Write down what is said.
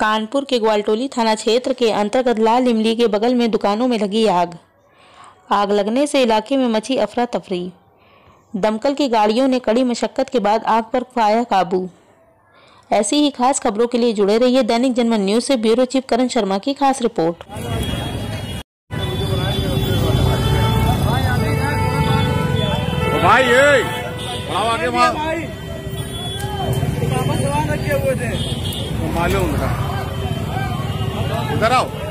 कानपुर के ग्वालटोली थाना क्षेत्र के अंतर्गत लाल इमली के बगल में दुकानों में लगी आग। आग लगने से इलाके में मची अफरा तफरी। दमकल की गाड़ियों ने कड़ी मशक्कत के बाद आग पर पाया काबू। ऐसी ही खास खबरों के लिए जुड़े रहिए दैनिक जनमन न्यूज से। ब्यूरो चीफ करण शर्मा की खास रिपोर्ट। भाई आगे मालूम इधर आओ।